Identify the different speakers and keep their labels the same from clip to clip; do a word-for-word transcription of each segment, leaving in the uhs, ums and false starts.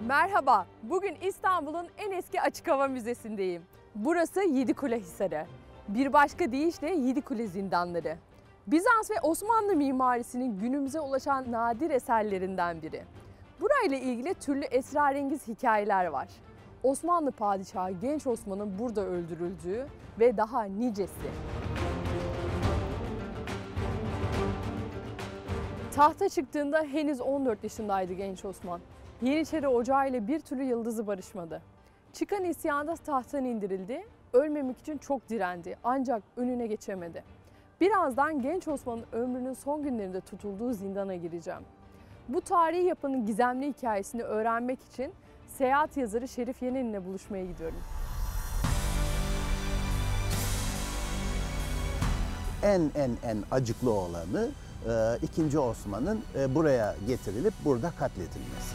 Speaker 1: Merhaba, bugün İstanbul'un en eski açık hava müzesindeyim. Burası Yedikule Hisarı. Bir başka deyişle Yedikule zindanları. Bizans ve Osmanlı mimarisinin günümüze ulaşan nadir eserlerinden biri. Burayla ilgili türlü esrarengiz hikayeler var. Osmanlı padişahı Genç Osman'ın burada öldürüldüğü ve daha nicesi. Tahta çıktığında henüz on dört yaşındaydı Genç Osman. Yeniçeri Ocağı ile bir türlü yıldızı barışmadı. Çıkan isyanda tahttan indirildi, ölmemek için çok direndi ancak önüne geçemedi. Birazdan Genç Osman'ın ömrünün son günlerinde tutulduğu zindana gireceğim. Bu tarihi yapının gizemli hikayesini öğrenmek için seyahat yazarı Şerif Yenen'le buluşmaya gidiyorum.
Speaker 2: En en en acıklı olanı ikinci. Osman'ın buraya getirilip burada katledilmesi.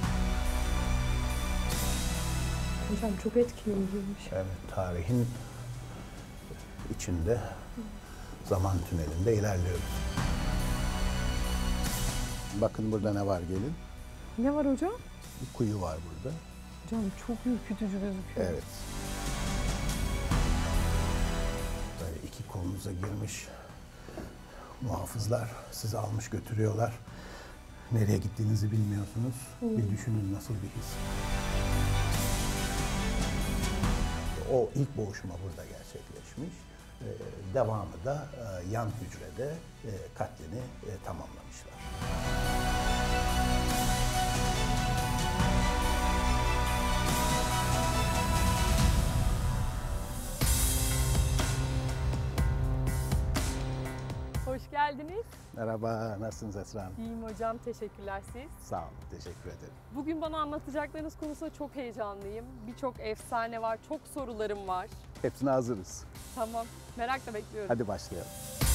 Speaker 1: Hocam çok etkileyiciymiş.
Speaker 2: Evet, tarihin içinde, zaman tünelinde ilerliyoruz. Bakın burada ne var gelin?
Speaker 1: Ne var hocam?
Speaker 2: Bir kuyu var burada.
Speaker 1: Hocam çok ürkütücü gözüküyor.
Speaker 2: Evet. Böyle iki kolunuza girmiş muhafızlar sizi almış götürüyorlar. Nereye gittiğinizi bilmiyorsunuz. Hmm. Bir düşünün nasıl bir his. O ilk boğuşma burada gerçekleşmiş. Ee, devamı da e, yan hücrede e, katlini e, tamamlamışlar.
Speaker 1: Hoş geldiniz.
Speaker 2: Merhaba, nasılsınız Esra Hanım?
Speaker 1: İyiyim hocam, teşekkürler siz.
Speaker 2: Sağ olun, teşekkür ederim.
Speaker 1: Bugün bana anlatacaklarınız konusunda çok heyecanlıyım. Birçok efsane var, çok sorularım var.
Speaker 2: Hepsine hazırız.
Speaker 1: Tamam, merakla bekliyorum.
Speaker 2: Hadi başlayalım.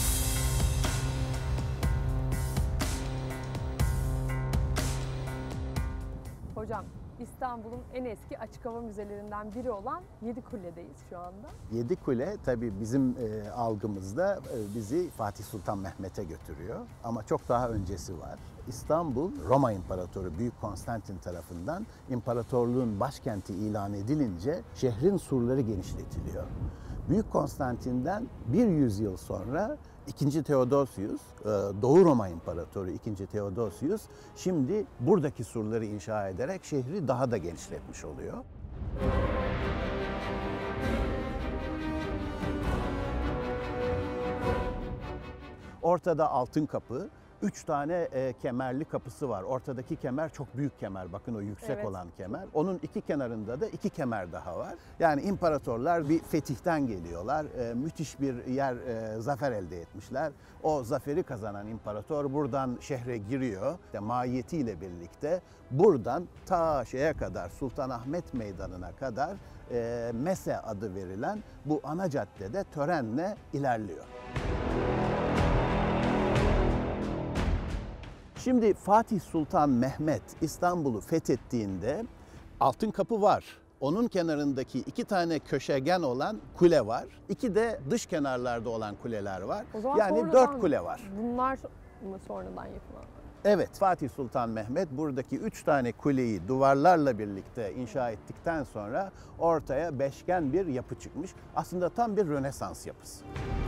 Speaker 1: Hocam, İstanbul'un en eski açık hava müzelerinden biri olan Yedikule'deyiz şu anda.
Speaker 2: Yedikule tabii bizim e, algımızda e, bizi Fatih Sultan Mehmet'e götürüyor. Ama çok daha öncesi var. İstanbul, Roma İmparatoru Büyük Konstantin tarafından imparatorluğun başkenti ilan edilince şehrin surları genişletiliyor. Büyük Konstantin'den bir yüzyıl sonra ikinci. Theodosius, Doğu Roma İmparatoru ikinci. Theodosius şimdi buradaki surları inşa ederek şehri daha da genişletmiş oluyor. Ortada Altın Kapı. Üç tane e, kemerli kapısı var. Ortadaki kemer çok büyük kemer. Bakın o yüksek evet. olan kemer. Onun iki kenarında da iki kemer daha var. Yani imparatorlar bir fetihten geliyorlar. E, müthiş bir yer, e, zafer elde etmişler. O zaferi kazanan imparator buradan şehre giriyor. İşte mahiyetiyle birlikte buradan ta şeye kadar, Sultanahmet Meydanı'na kadar e, Mese adı verilen bu ana caddede törenle ilerliyor. Şimdi Fatih Sultan Mehmet İstanbul'u fethettiğinde Altın Kapı var. Onun kenarındaki iki tane köşegen olan kule var. İki de dış kenarlarda olan kuleler var. Yani dört kule var.
Speaker 1: Bunlar mı sonradan yapılan?
Speaker 2: Evet, Fatih Sultan Mehmet buradaki üç tane kuleyi duvarlarla birlikte inşa ettikten sonra ortaya beşgen bir yapı çıkmış. Aslında tam bir Rönesans yapısı.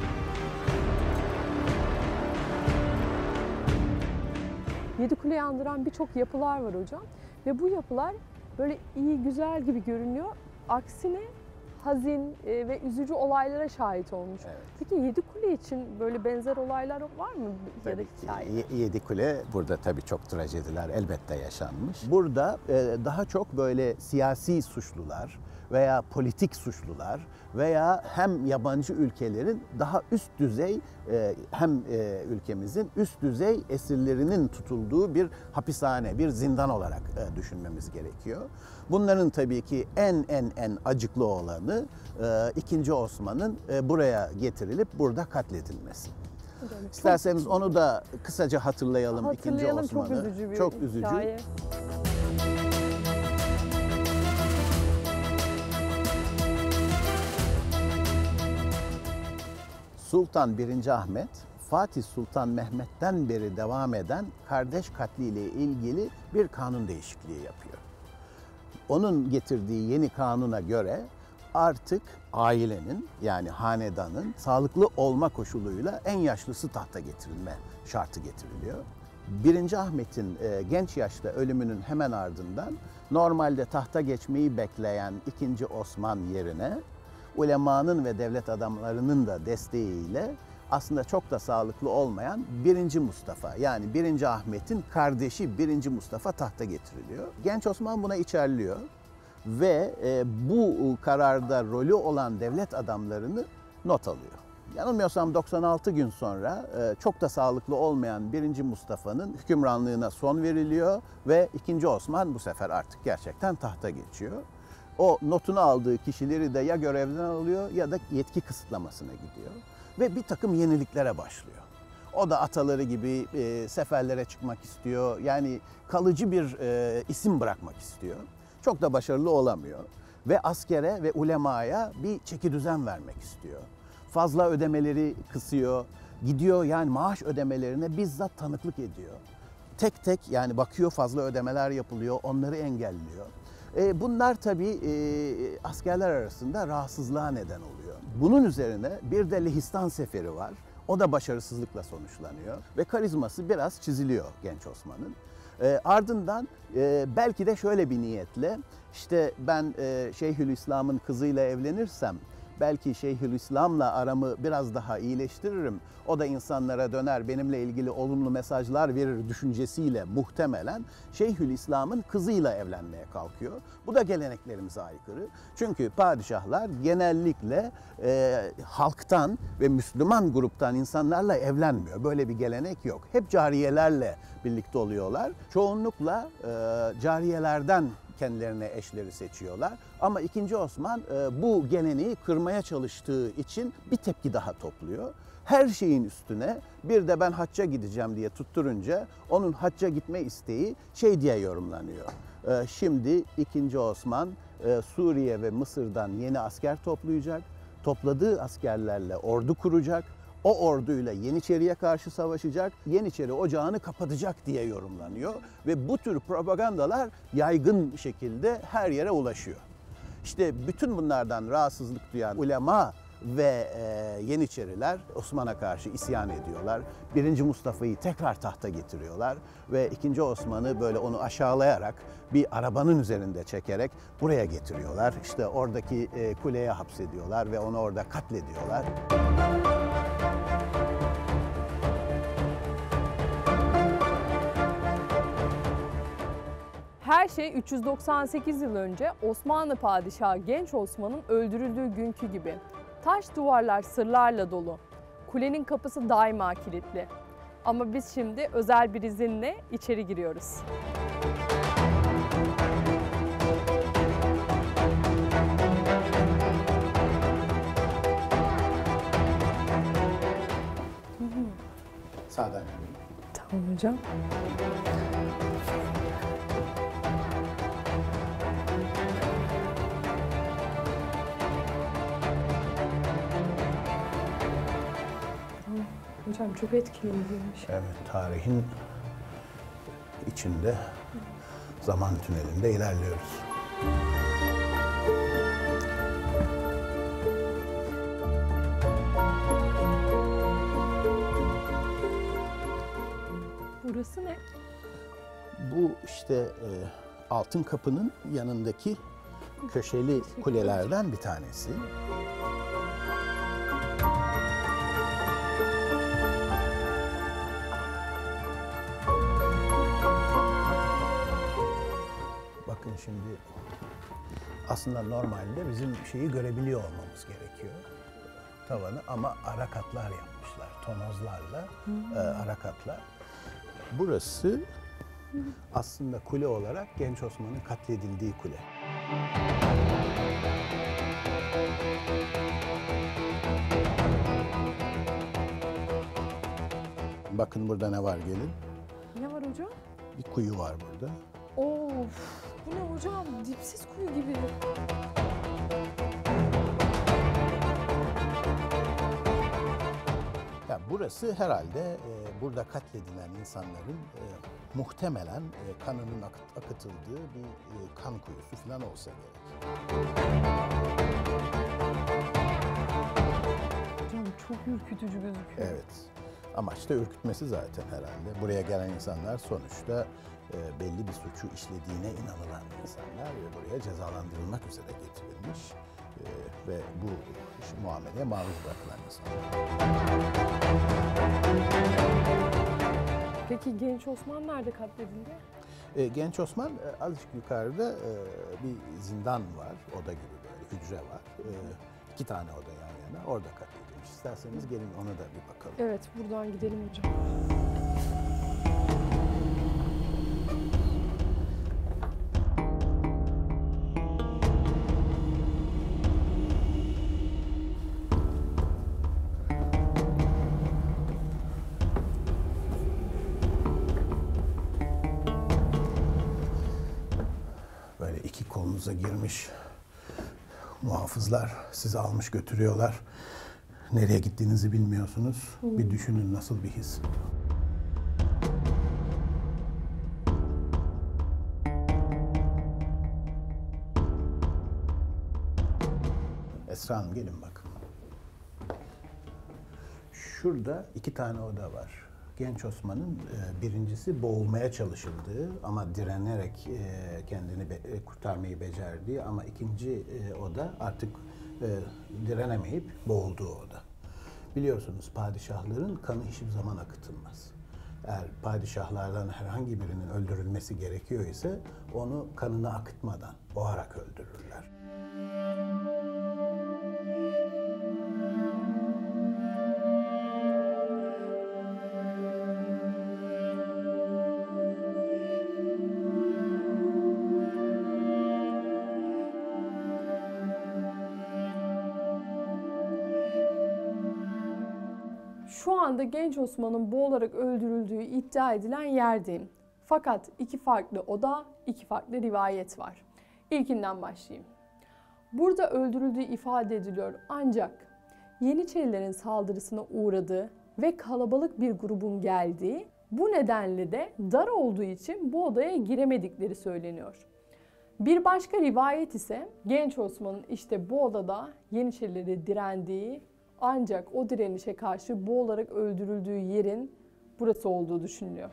Speaker 1: Yedikule'yi andıran birçok yapılar var hocam ve bu yapılar böyle iyi, güzel gibi görünüyor. Aksine hazin ve üzücü olaylara şahit olmuş. Evet. Peki Yedikule için böyle benzer olaylar var mı?
Speaker 2: Tabii ki. Yedikule burada tabii çok trajediler elbette yaşanmış. Burada daha çok böyle siyasi suçlular veya politik suçlular veya hem yabancı ülkelerin daha üst düzey hem ülkemizin üst düzey esirlerinin tutulduğu bir hapishane, bir zindan olarak düşünmemiz gerekiyor. Bunların tabii ki en en en acıklı olanı ikinci. Osman'ın buraya getirilip burada katledilmesi. Hocam, İsterseniz çok... onu da kısaca hatırlayalım,
Speaker 1: hatırlayalım
Speaker 2: ikinci. Osman'ı.
Speaker 1: Çok üzücü bir
Speaker 2: çok üzücü.
Speaker 1: hikaye.
Speaker 2: Sultan birinci. Ahmet, Fatih Sultan Mehmet'ten beri devam eden kardeş katliyle ilgili bir kanun değişikliği yapıyor. onun getirdiği yeni kanuna göre artık ailenin yani hanedanın sağlıklı olma koşuluyla en yaşlısı tahta getirilme şartı getiriliyor. Birinci Ahmet'in e, genç yaşta ölümünün hemen ardından normalde tahta geçmeyi bekleyen ikinci Osman yerine ulemanın ve devlet adamlarının da desteğiyle aslında çok da sağlıklı olmayan birinci Mustafa yani birinci Ahmet'in kardeşi birinci Mustafa tahta getiriliyor. Genç Osman buna içerliyor ve e, bu kararda rolü olan devlet adamlarını not alıyor. Yanılmıyorsam doksan altı gün sonra e, çok da sağlıklı olmayan birinci Mustafa'nın hükümranlığına son veriliyor ve ikinci Osman bu sefer artık gerçekten tahta geçiyor. O notunu aldığı kişileri de ya görevden alıyor ya da yetki kısıtlamasına gidiyor. Ve bir takım yeniliklere başlıyor. O da ataları gibi e, seferlere çıkmak istiyor. Yani kalıcı bir e, isim bırakmak istiyor. Çok da başarılı olamıyor. Ve askere ve ulemaya bir çekidüzen vermek istiyor. Fazla ödemeleri kısıyor. Gidiyor yani maaş ödemelerine bizzat tanıklık ediyor. Tek tek yani bakıyor fazla ödemeler yapılıyor, onları engelliyor. E, bunlar tabii e, askerler arasında rahatsızlığa neden oluyor. Bunun üzerine bir de Lehistan Seferi var. O da başarısızlıkla sonuçlanıyor ve karizması biraz çiziliyor genç Osman'ın. E, ardından e, belki de şöyle bir niyetle işte ben e, Şeyhülislam'ın kızıyla evlenirsem belki Şeyhülislam'la aramı biraz daha iyileştiririm. O da insanlara döner, benimle ilgili olumlu mesajlar verir düşüncesiyle muhtemelen Şeyhülislam'ın kızıyla evlenmeye kalkıyor. Bu da geleneklerimize aykırı. Çünkü padişahlar genellikle e, halktan ve Müslüman gruptan insanlarla evlenmiyor. Böyle bir gelenek yok. Hep cariyelerle birlikte oluyorlar. Çoğunlukla e, cariyelerden kendilerine eşleri seçiyorlar. Ama ikinci Osman e, bu geleneği kırmaya çalıştığı için bir tepki daha topluyor. Her şeyin üstüne bir de ben hacca gideceğim diye tutturunca onun hacca gitme isteği şey diye yorumlanıyor. E, şimdi ikinci Osman e, Suriye ve Mısır'dan yeni asker toplayacak. Topladığı askerlerle ordu kuracak. O orduyla Yeniçeri'ye karşı savaşacak, Yeniçeri ocağını kapatacak diye yorumlanıyor. Ve bu tür propagandalar yaygın şekilde her yere ulaşıyor. İşte bütün bunlardan rahatsızlık duyan ulema ve e, Yeniçeriler Osman'a karşı isyan ediyorlar. Birinci Mustafa'yı tekrar tahta getiriyorlar ve ikinci Osman'ı böyle onu aşağılayarak bir arabanın üzerinde çekerek buraya getiriyorlar. İşte oradaki e, kuleye hapsediyorlar ve onu orada katlediyorlar.
Speaker 1: Her şey üç yüz doksan sekiz yıl önce Osmanlı Padişahı Genç Osman'ın öldürüldüğü günkü gibi. Taş duvarlar sırlarla dolu. Kulenin kapısı daima kilitli. Ama biz şimdi özel bir izinle içeri giriyoruz.
Speaker 2: Sağdan.
Speaker 1: Tamam hocam. Hocam çok etkileyiciymiş.
Speaker 2: Evet, tarihin içinde zaman tünelinde ilerliyoruz.
Speaker 1: Burası ne?
Speaker 2: Bu işte e, Altın Kapı'nın yanındaki köşeli kulelerden bir tanesi. Bakın şimdi aslında normalde bizim şeyi görebiliyor olmamız gerekiyor. Tavanı ama ara katlar yapmışlar. Tonozlarla hmm. e, ara katlar. Burası aslında kule olarak Genç Osman'ın katledildiği kule. Bakın burada ne var gelin?
Speaker 1: Ne var hocam?
Speaker 2: Bir kuyu var burada.
Speaker 1: Of! Bu ne hocam? Dipsiz kuyu gibi.
Speaker 2: Ya burası herhalde e, burada katledilen insanların e, muhtemelen e, kanının akıt, akıtıldığı bir e, kan kuyusu falan olsa gerek.
Speaker 1: Hocam çok ürkütücü gözüküyor.
Speaker 2: Evet. Amaç da ürkütmesi zaten herhalde. Buraya gelen insanlar sonuçta e, belli bir suçu işlediğine inanılan insanlar ve buraya cezalandırılmak üzere getirilmiş e, ve bu iş, muameleye maruz bırakılan insanlar.
Speaker 1: Peki Genç Osman nerede katledildi?
Speaker 2: E, Genç Osman e, azıcık yukarıda e, bir zindan var, oda gibi böyle hücre var. E, iki tane oda yan yana, orada katledilmiş. İsterseniz gelin ona da bir bakalım.
Speaker 1: Evet, buradan gidelim hocam.
Speaker 2: Böyle iki kolunuza girmiş muhafızlar sizi almış götürüyorlar. Nereye gittiğinizi bilmiyorsunuz. Bir düşünün nasıl bir his. Esra Hanım gelin bakın. Şurada iki tane oda var. Genç Osman'ın e, birincisi boğulmaya çalışıldığı ama direnerek e, kendini be, e, kurtarmayı becerdiği ama ikinci e, oda artık e, direnemeyip boğulduğu oda. Biliyorsunuz padişahların kanı hiçbir zaman akıtılmaz. Eğer padişahlardan herhangi birinin öldürülmesi gerekiyor ise onu kanını akıtmadan boğarak öldürürler.
Speaker 1: Şu anda Genç Osman'ın boğularak öldürüldüğü iddia edilen yerdeyim. Fakat iki farklı oda, iki farklı rivayet var. İlkinden başlayayım. Burada öldürüldüğü ifade ediliyor ancak Yeniçerilerin saldırısına uğradığı ve kalabalık bir grubun geldiği, bu nedenle de dar olduğu için bu odaya giremedikleri söyleniyor. Bir başka rivayet ise Genç Osman'ın işte bu odada Yeniçerilere direndiği, ancak o direnişe karşı boğularak öldürüldüğü yerin burası olduğu düşünülüyor.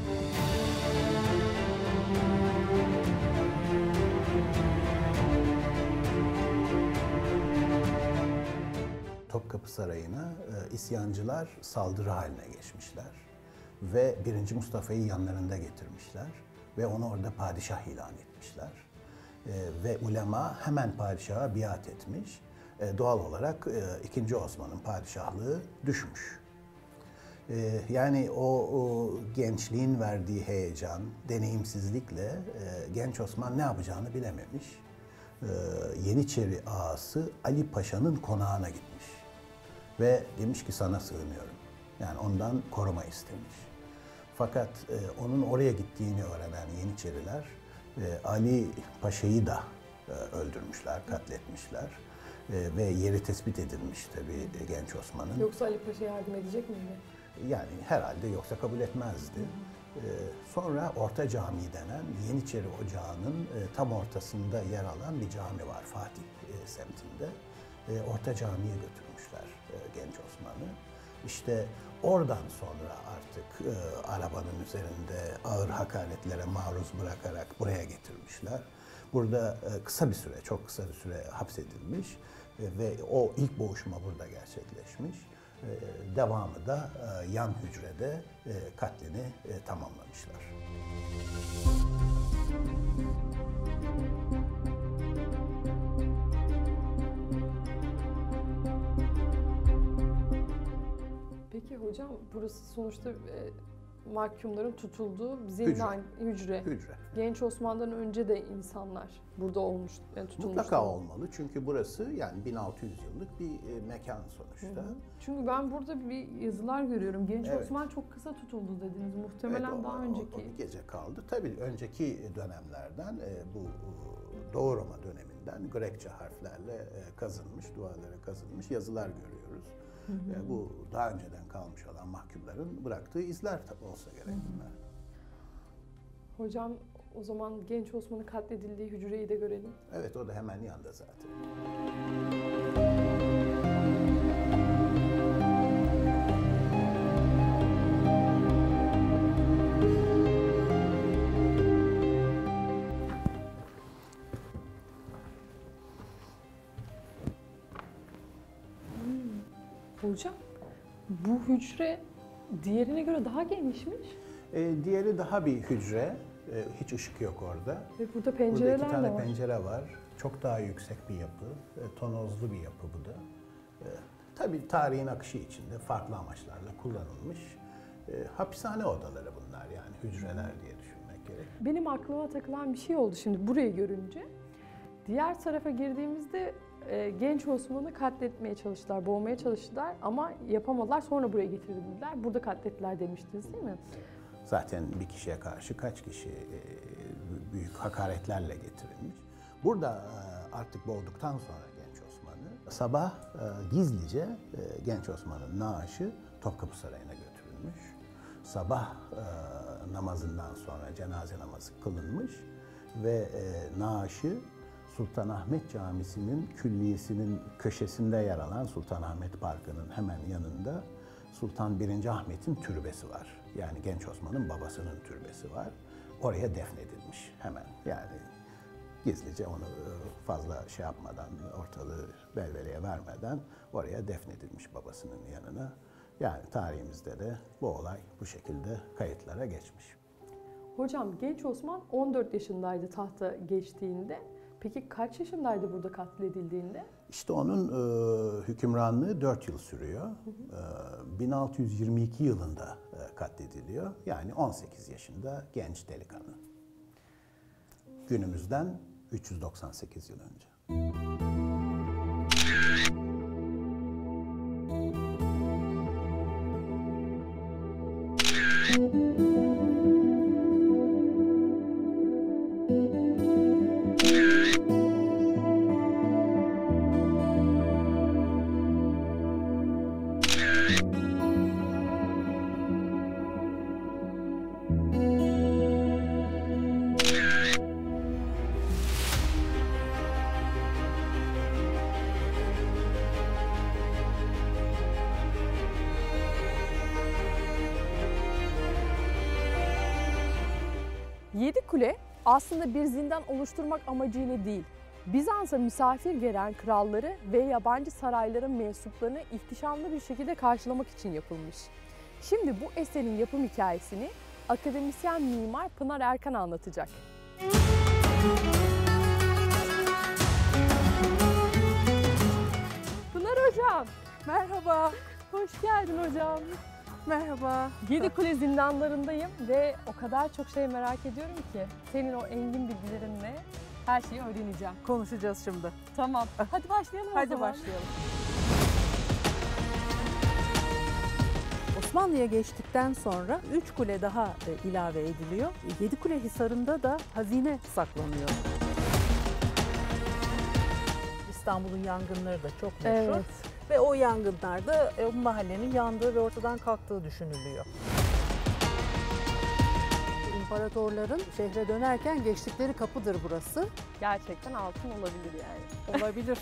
Speaker 2: Topkapı Sarayı'na e, isyancılar saldırı haline geçmişler ve birinci Mustafa'yı yanlarında getirmişler ve onu orada padişah ilan etmişler. E, ve ulema hemen padişaha biat etmiş. E, doğal olarak e, ikinci Osman'ın padişahlığı düşmüş. E, yani o, o gençliğin verdiği heyecan, deneyimsizlikle e, genç Osman ne yapacağını bilememiş. E, Yeniçeri ağası Ali Paşa'nın konağına gitmiş. Ve demiş ki sana sığınıyorum. Yani ondan koruma istemiş. Fakat e, onun oraya gittiğini öğrenen Yeniçeriler e, Ali Paşa'yı da e, öldürmüşler, katletmişler. E, ve yeri tespit edilmiş tabii Genç Osman'ın.
Speaker 1: Yoksa Ali Paşa yardım edecek miydi?
Speaker 2: Yani herhalde yoksa kabul etmezdi. E, sonra Orta Camii denen Yeniçeri Ocağı'nın e, tam ortasında yer alan bir cami var Fatih e, semtinde. E, Orta Camii'ye götürmüşler e, Genç Osman'ı. İşte oradan sonra artık e, arabanın üzerinde ağır hakaretlere maruz bırakarak buraya getirmişler. Burada e, kısa bir süre, çok kısa bir süre hapsedilmiş e, ve o ilk boğuşma burada gerçekleşmiş. E, devamı da e, yan hücrede e, katlini e, tamamlamışlar.
Speaker 1: Peki hocam, burası sonuçta e, mahkumların tutulduğu zindan, hücre. hücre.
Speaker 2: Hücre.
Speaker 1: Genç Osman'dan önce de insanlar burada olmuş, yani tutulmuşlar.
Speaker 2: Mutlaka olmalı çünkü burası yani bin altı yüz yıllık bir e, mekan sonuçta.
Speaker 1: Hı hı. Çünkü ben burada bir yazılar görüyorum. Genç
Speaker 2: Evet.
Speaker 1: Osman çok kısa tutuldu dediniz. Muhtemelen
Speaker 2: Evet, o-
Speaker 1: daha
Speaker 2: o-
Speaker 1: önceki.
Speaker 2: o bir gece kaldı. Tabii önceki dönemlerden e, bu e, Doğu Roma döneminden Grekçe harflerle e, kazınmış, duvarlara kazınmış yazılar görüyoruz. Ve bu daha önceden kalmış olan mahkumların bıraktığı izler olsa gerek bunlar.
Speaker 1: Hocam o zaman genç Osman'ın katledildiği hücreyi de görelim.
Speaker 2: Evet, o da hemen yanında zaten.
Speaker 1: Hocam bu hücre diğerine göre daha genişmiş.
Speaker 2: Ee, diğeri daha bir hücre. Ee, hiç ışık yok orada.
Speaker 1: Ve burada
Speaker 2: Burada
Speaker 1: pencereler
Speaker 2: iki
Speaker 1: de
Speaker 2: tane
Speaker 1: var.
Speaker 2: pencere var. Çok daha yüksek bir yapı. E, tonozlu bir yapı bu da. E, tabii tarihin akışı içinde farklı amaçlarla kullanılmış. E, hapishane odaları bunlar, yani hücreler diye düşünmek gerek.
Speaker 1: Benim aklıma takılan bir şey oldu şimdi burayı görünce. Diğer tarafa girdiğimizde e, genç Osman'ı katletmeye çalıştılar, boğmaya çalıştılar ama yapamadılar. Sonra buraya getirdiler. Burada katlettiler demiştiniz değil mi?
Speaker 2: Zaten bir kişiye karşı kaç kişi e, büyük hakaretlerle getirilmiş. Burada e, artık boğduktan sonra genç Osman'ı sabah e, gizlice e, genç Osman'ın naaşı Topkapı Sarayı'na götürülmüş. Sabah e, namazından sonra cenaze namazı kılınmış ve e, naaşı Sultanahmet Camisi'nin külliyesinin köşesinde yer alan Sultanahmet Parkı'nın hemen yanında Sultan birinci. Ahmet'in türbesi var. Yani genç Osman'ın babasının türbesi var. Oraya defnedilmiş hemen. Yani gizlice onu fazla şey yapmadan, ortalığı velveleye vermeden oraya defnedilmiş babasının yanına. Yani tarihimizde de bu olay bu şekilde kayıtlara geçmiş.
Speaker 1: Hocam genç Osman on dört yaşındaydı tahta geçtiğinde. Peki kaç yaşındaydı burada katledildiğinde?
Speaker 2: İşte onun e, hükümranlığı dört yıl sürüyor. Hı hı. E, bin altı yüz yirmi iki yılında e, katlediliyor. Yani on sekiz yaşında genç delikanlı. Günümüzden üç yüz doksan sekiz yıl önce.
Speaker 1: Yedikule aslında bir zindan oluşturmak amacıyla değil, Bizans'a misafir gelen kralları ve yabancı sarayların mensuplarını ihtişamlı bir şekilde karşılamak için yapılmış. Şimdi bu eserin yapım hikayesini akademisyen mimar Pınar Erkan anlatacak. Pınar Hocam,
Speaker 3: Merhaba.
Speaker 1: hoş geldin hocam.
Speaker 3: Merhaba.
Speaker 1: Yedikule zindanlarındayım ve o kadar çok şey merak ediyorum ki senin o engin bilgilerinle her şeyi öğreneceğim.
Speaker 3: Konuşacağız şimdi.
Speaker 1: Tamam. Hadi başlayalım o
Speaker 3: Hadi
Speaker 1: zaman.
Speaker 3: başlayalım. Osmanlı'ya geçtikten sonra üç kule daha e, ilave ediliyor. Yedikule Hisarı'nda da hazine saklanıyor. İstanbul'un yangınları da çok meşhur.
Speaker 1: Evet.
Speaker 3: Ve o yangınlarda e, o mahallenin yandığı ve ortadan kalktığı düşünülüyor. İmparatorların şehre dönerken geçtikleri kapıdır burası.
Speaker 1: Gerçekten altın olabilir yani.
Speaker 3: Olabilir.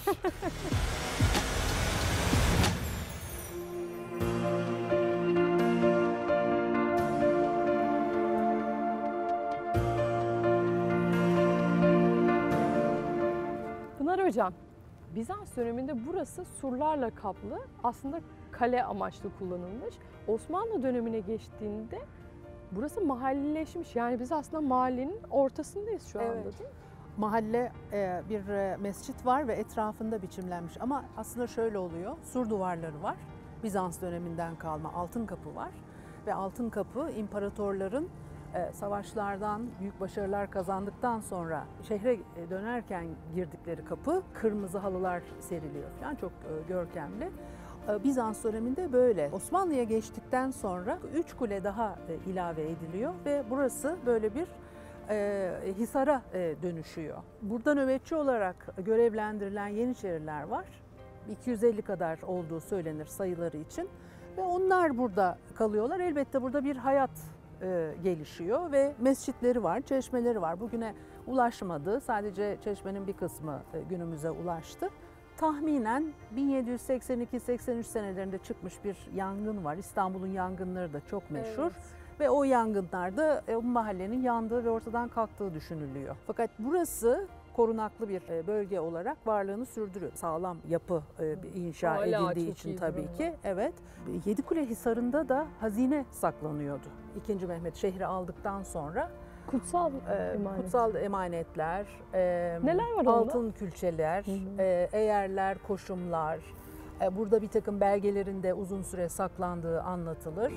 Speaker 1: Pınar Hocam, Bizans döneminde burası surlarla kaplı, aslında kale amaçlı kullanılmış. Osmanlı dönemine geçtiğinde burası mahallileşmiş. Yani biz aslında mahallenin ortasındayız şu anda
Speaker 3: Evet.
Speaker 1: değil mi?
Speaker 3: Mahalle e, bir e, mescit var ve etrafında biçimlenmiş. Ama aslında şöyle oluyor. Sur duvarları var. Bizans döneminden kalma Altın Kapı var. Ve Altın Kapı imparatorların e, savaşlardan büyük başarılar kazandıktan sonra şehre e, dönerken girdikleri kapı. Kırmızı halılar seriliyor falan, çok e, görkemli. E, Bizans döneminde böyle. Osmanlı'ya geçtikten sonra üç kule daha e, ilave ediliyor ve burası böyle bir E, Hisar'a e, dönüşüyor. Burada nöbetçi olarak görevlendirilen Yeniçeriler var iki yüz elli kadar olduğu söylenir sayıları için. Ve onlar burada kalıyorlar. Elbette burada bir hayat e, gelişiyor ve mescitleri var, çeşmeleri var. Bugüne ulaşmadı. Sadece çeşmenin bir kısmı e, günümüze ulaştı. Tahminen bin yedi yüz seksen iki seksen üç senelerinde çıkmış bir yangın var. İstanbul'un yangınları da çok meşhur.
Speaker 1: Evet.
Speaker 3: Ve o yangınlarda e, o mahallenin yandığı ve ortadan kalktığı düşünülüyor. Fakat burası korunaklı bir e, bölge olarak varlığını sürdürüyor. Sağlam yapı e, bir inşa
Speaker 1: Hala
Speaker 3: edildiği
Speaker 1: çok
Speaker 3: için
Speaker 1: iyi
Speaker 3: tabii
Speaker 1: durumda.
Speaker 3: ki. Evet. Yedikule Hisarı'nda da hazine saklanıyordu. İkinci Mehmet şehri aldıktan sonra
Speaker 1: Kutsal
Speaker 3: e,
Speaker 1: emanet.
Speaker 3: kutsal emanetler, e,
Speaker 1: Neler var onda?
Speaker 3: altın külçeler,
Speaker 1: Hı hı.
Speaker 3: e, eğerler, koşumlar. E, burada bir takım belgelerin de uzun süre saklandığı anlatılır.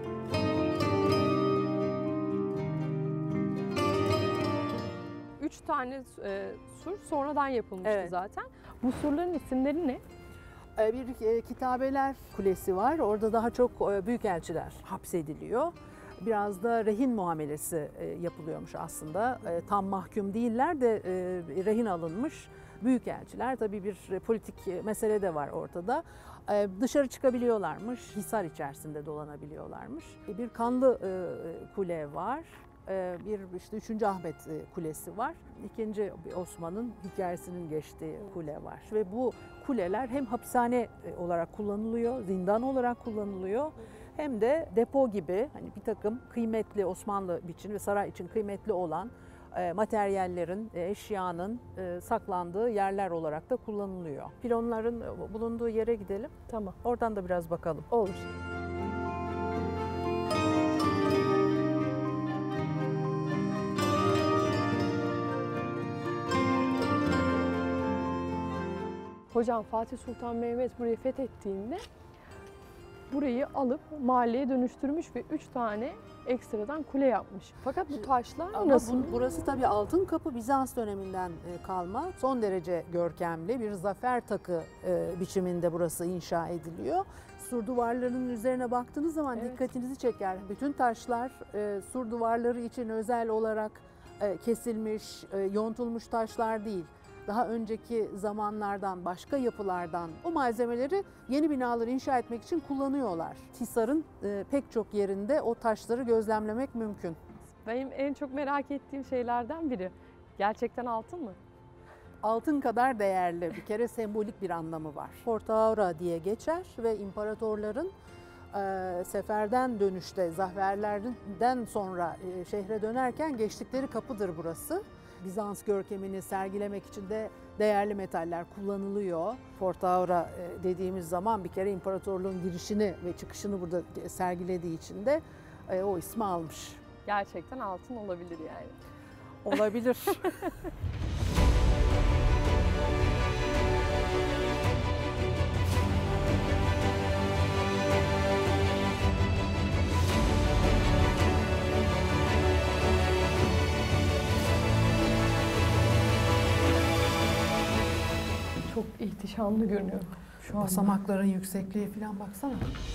Speaker 1: Üç tane e, sur sonradan yapılmıştı
Speaker 3: Evet.
Speaker 1: zaten. Bu surların isimleri ne?
Speaker 3: E, Bir e, kitabeler kulesi var. Orada daha çok e, büyükelçiler hapsediliyor. Biraz da rehin muamelesi e, yapılıyormuş aslında. E, Tam mahkum değiller de e, rehin alınmış büyükelçiler. Tabii bir politik e, mesele de var ortada. E, Dışarı çıkabiliyorlarmış, hisar içerisinde dolanabiliyorlarmış. E, Bir kanlı e, kule var. E, Bir işte üçüncü Ahmet e, Kulesi var. İkinci Osman'ın hikayesinin geçtiği kule var. Ve bu kuleler hem hapishane e, olarak kullanılıyor, zindan olarak kullanılıyor. Hem de depo gibi hani bir takım kıymetli Osmanlı için ve saray için kıymetli olan e, materyallerin, e, eşyanın e, saklandığı yerler olarak da kullanılıyor. Pilonların e, bulunduğu yere gidelim.
Speaker 1: Tamam.
Speaker 3: Oradan da biraz bakalım.
Speaker 1: Olur. Hocam Fatih Sultan Mehmet burayı fethettiğinde burayı alıp mahalleye dönüştürmüş ve üç tane ekstradan kule yapmış. Fakat bu taşlar
Speaker 3: Ama
Speaker 1: nasıl?
Speaker 3: bu- burası tabii Altın Kapı Bizans döneminden e, kalma. Son derece görkemli bir zafer takı e, biçiminde burası inşa ediliyor. Sur duvarlarının üzerine baktığınız zaman
Speaker 1: Evet.
Speaker 3: dikkatinizi çeker. Bütün taşlar e, sur duvarları için özel olarak e, kesilmiş, e, yontulmuş taşlar değil. Daha önceki zamanlardan, başka yapılardan o malzemeleri yeni binaları inşa etmek için kullanıyorlar. Hisar'ın e, pek çok yerinde o taşları gözlemlemek mümkün.
Speaker 1: Benim en çok merak ettiğim şeylerden biri. Gerçekten altın mı?
Speaker 3: Altın kadar değerli, bir kere sembolik bir anlamı var. Porta diye geçer ve imparatorların e, seferden dönüşte, zaferlerden sonra e, şehre dönerken geçtikleri kapıdır burası. Bizans görkemini sergilemek için de değerli metaller kullanılıyor. Porta e, dediğimiz zaman bir kere imparatorluğun girişini ve çıkışını burada sergilediği için de e, o ismi almış.
Speaker 1: Gerçekten altın olabilir yani.
Speaker 3: Olabilir.
Speaker 1: Çok ihtişamlı görünüyor şu an.
Speaker 3: Basamakların yüksekliği falan baksana.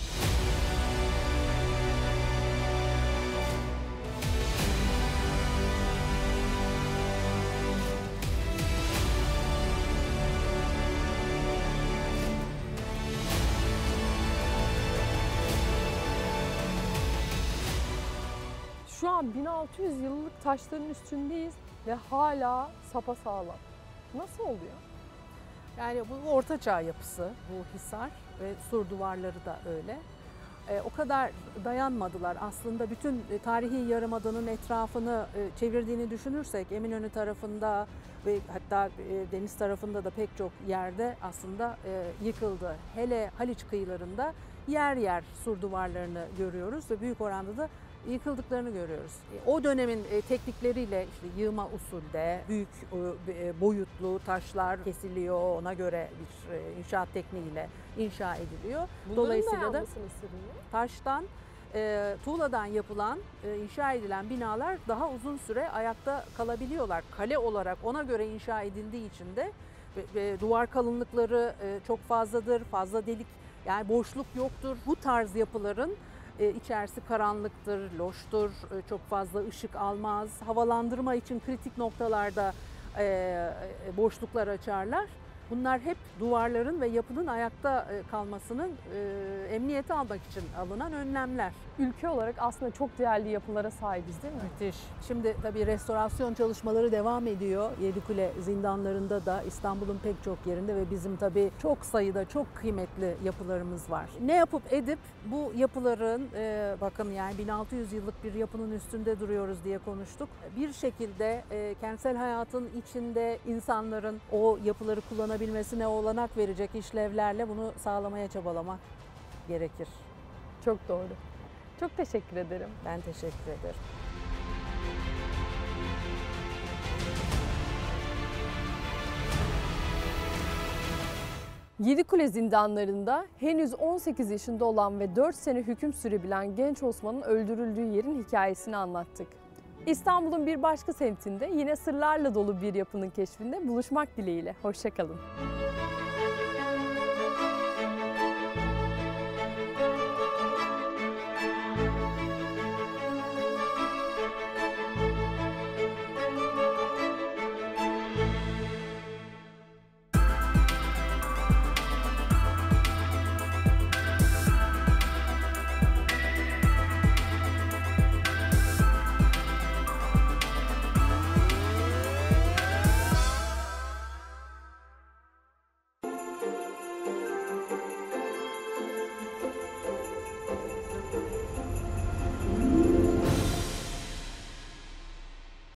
Speaker 1: Şu an bin altı yüz yıllık taşların üstündeyiz ve hala sapasağlam. Nasıl oluyor?
Speaker 3: Yani bu Orta Çağ yapısı, bu hisar ve sur duvarları da öyle. E, o kadar dayanmadılar. Aslında bütün e, tarihi yarımadanın etrafını e, çevirdiğini düşünürsek Eminönü tarafında ve hatta e, deniz tarafında da pek çok yerde aslında e, yıkıldı. Hele Haliç kıyılarında yer yer sur duvarlarını görüyoruz ve büyük oranda da yıkıldıklarını görüyoruz. O dönemin teknikleriyle işte yığma usulde büyük boyutlu taşlar kesiliyor, ona göre bir inşaat tekniğiyle inşa ediliyor. Dolayısıyla da taştan, e, tuğladan yapılan, e, inşa edilen binalar daha uzun süre ayakta kalabiliyorlar. Kale olarak ona göre inşa edildiği için de ve, ve duvar kalınlıkları e, çok fazladır, fazla delik, yani boşluk yoktur. Bu tarz yapıların E, içerisi karanlıktır, loştur, e, çok fazla ışık almaz. Havalandırma için kritik noktalarda e, e, boşluklar açarlar Bunlar hep duvarların ve yapının ayakta kalmasının e, emniyeti almak için alınan önlemler.
Speaker 1: Ülke olarak aslında çok değerli yapılara sahibiz değil mi?
Speaker 3: Müthiş. Şimdi tabii restorasyon çalışmaları devam ediyor. Yedikule zindanlarında da, İstanbul'un pek çok yerinde ve bizim tabii çok sayıda çok kıymetli yapılarımız var. Ne yapıp edip bu yapıların, e, bakın yani bin altı yüz yıllık bir yapının üstünde duruyoruz diye konuştuk. Bir şekilde e, kentsel hayatın içinde insanların o yapıları kullanabilmesine olanak verecek işlevlerle bunu sağlamaya çabalamak gerekir.
Speaker 1: Çok doğru. Çok teşekkür ederim.
Speaker 3: Ben teşekkür ederim.
Speaker 1: Yedikule zindanlarında henüz on sekiz yaşında olan ve dört sene hüküm sürebilen genç Osman'ın öldürüldüğü yerin hikayesini anlattık. İstanbul'un bir başka semtinde yine sırlarla dolu bir yapının keşfinde buluşmak dileğiyle. Hoşça kalın.